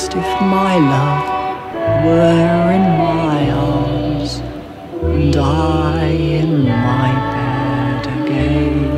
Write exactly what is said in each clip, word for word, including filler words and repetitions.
Christ, if my love were in my arms, and I in my bed again.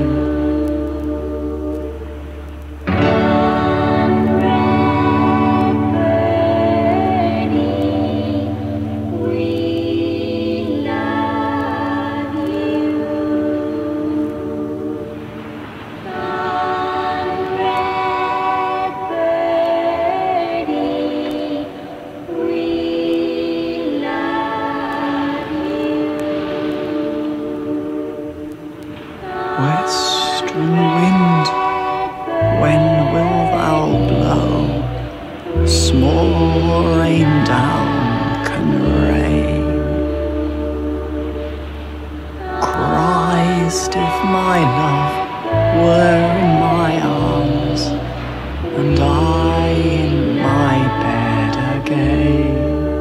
Westron wind, when will thou blow? Small rain down can rain. Christ, if my love were in my arms, and I in my bed again.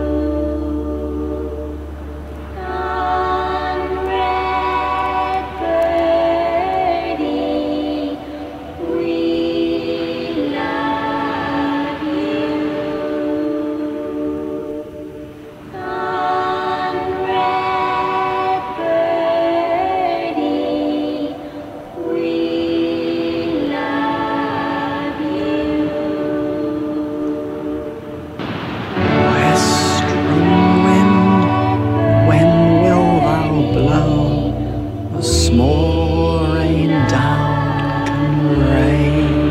Small rain down can rain.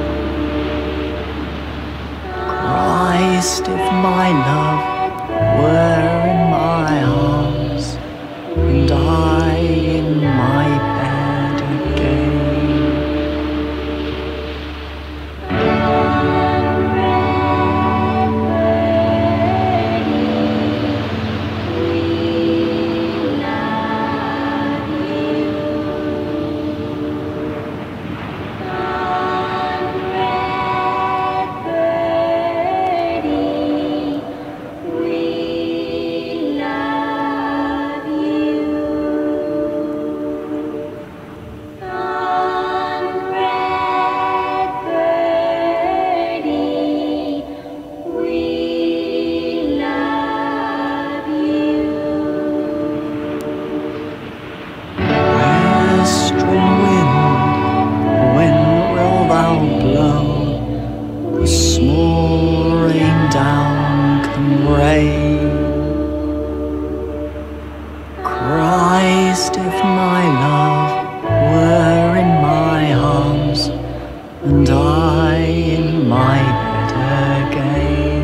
Christ, if my love were in my arms, and I in my bed again. Small rain down can rain. Christ, if my love were in my arms, and I in my bed again.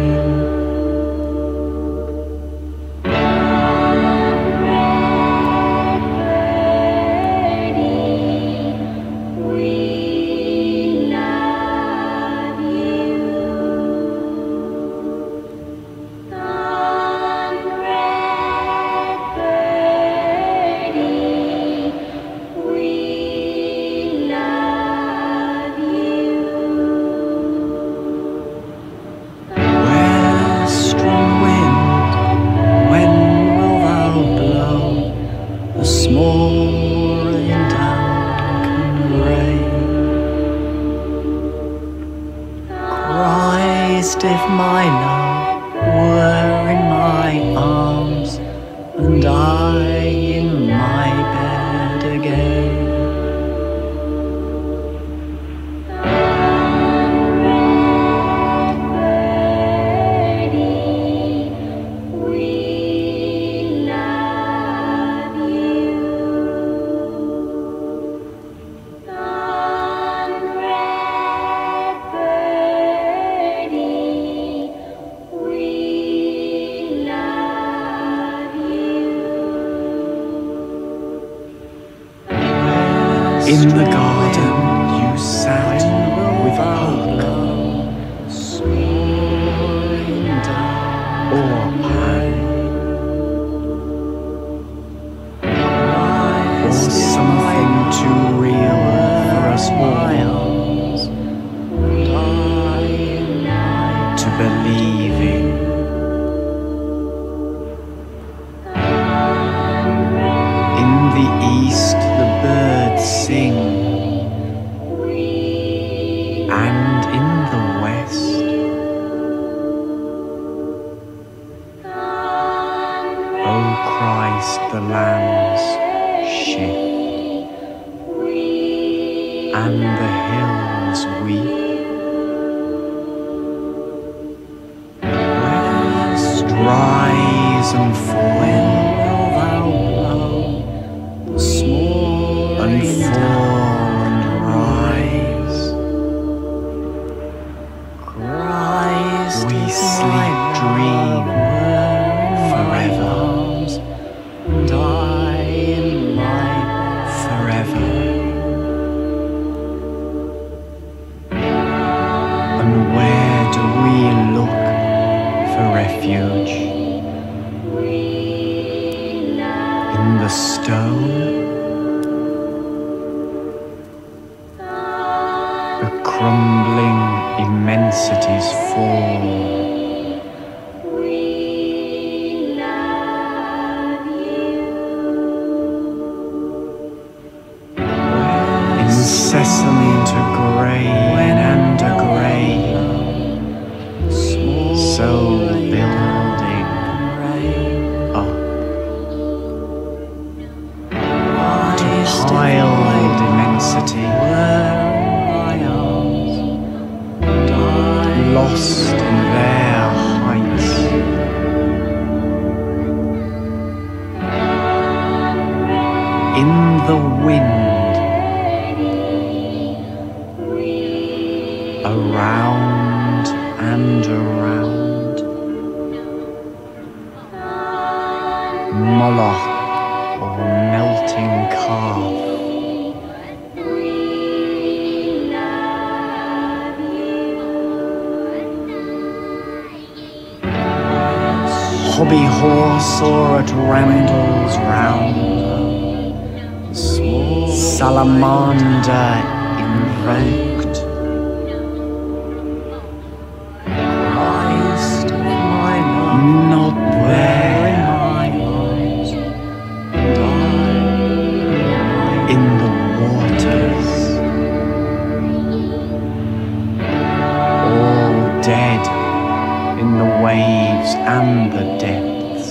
Small rain down can rain. Christ, if my love were in my arms, and I in my bed again. In the garden you sat with hope, or pain, or something too real for us all to believe in. In the east the birds sing, and in the west and fall, when wilt thou blow the small and rain fall down and rise. Christ, We if my sleep, dream love were in my forever. arms, and I in my bed Forever. again. And where do we look for refuge? In the stone? The crumbling immensities fall. Incessant a grain and a grain, so building up to piled immensity, lost in their heights. In the wind, around and around, Moloch or melting calf, hobby horse or at Randall's round, salamander invoked, not there in the waters, all dead in the waves and the depths.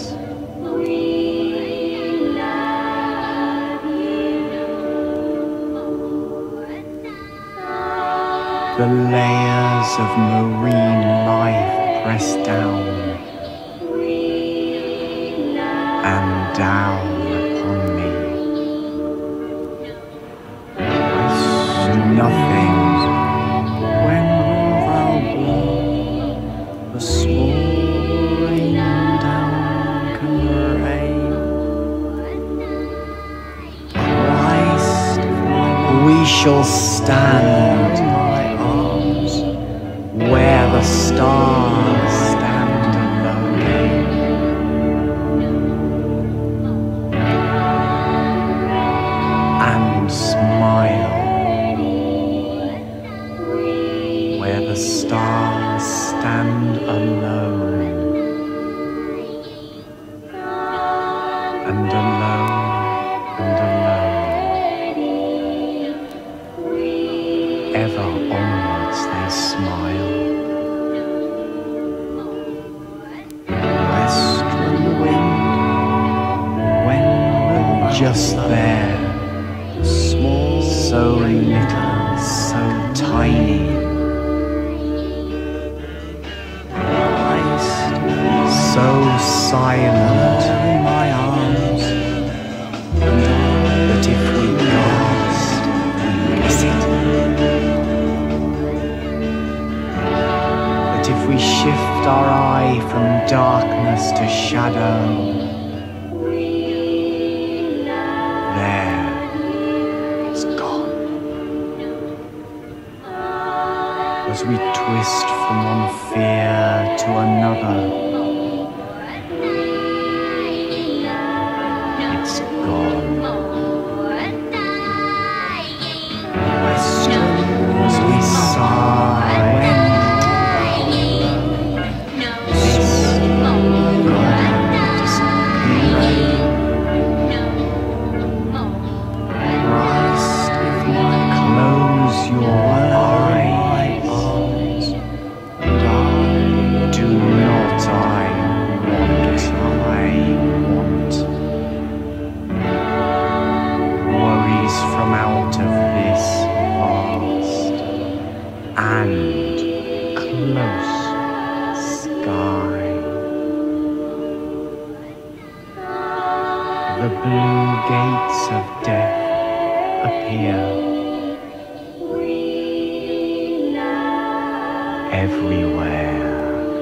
The layers of marine life pressed down and down upon me. Nothing. When wilt thou blow the small rain down can rain? Christ, if my We shall stand in my arms, where the stars stand alone, and smile where the stars stand alone, and alone and alone, ever onwards they smile. Westron wind, when will thou Just blow there, the small so rain little, so tiny, Christ, so silent, in my arms, that if we gasp and miss it, that if we shift our eye from darkness to shadow, there it's gone. As we twist from one fear to another, it's gone. As we sigh, Christ, if my close your eyes. arms, Do not I want, I want worries from out of this vast and close sky. blue gates of death appear everywhere.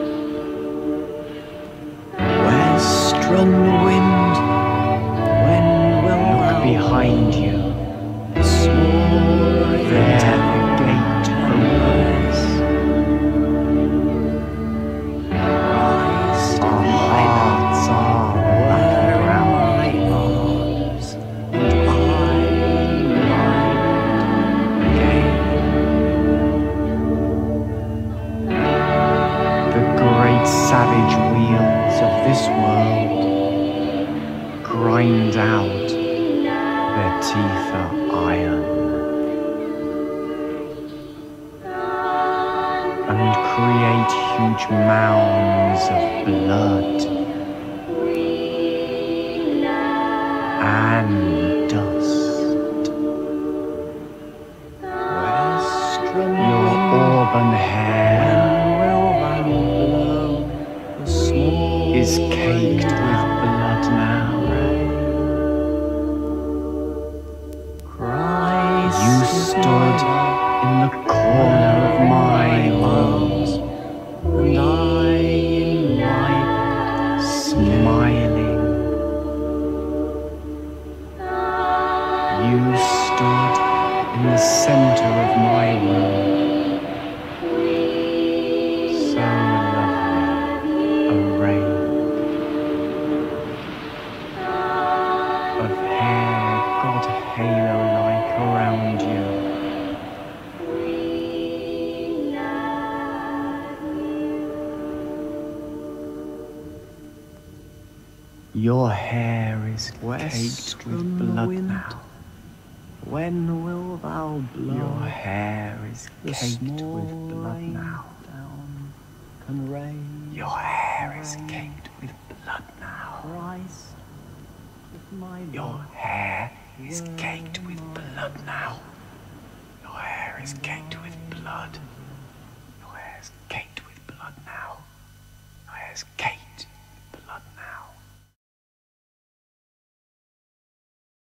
Westron Wynde, when will Look thou behind you. the small There the gate opens. Christ, Our hearts are where in battleground. my arms, and I might gain. The great savage wheels of this world grind out, their teeth are iron, and create huge mounds of blood and dust. Westron Your Wynde, auburn hair when will thou blow the small is caked with blood now. Christ, You is stood my in the corner of my room, arms, and I in my smiling. You stood in the center of my room, so lovely, a rain of hair got halo-like around you. Your hair is caked with Westron blood Wynde, now. when will thou blow Your hair is the caked small with blood rain now. down can rain? Your hair is rain. caked with blood now. Christ, if my Your love hair is were caked with my blood now. Your hair is caked with blood.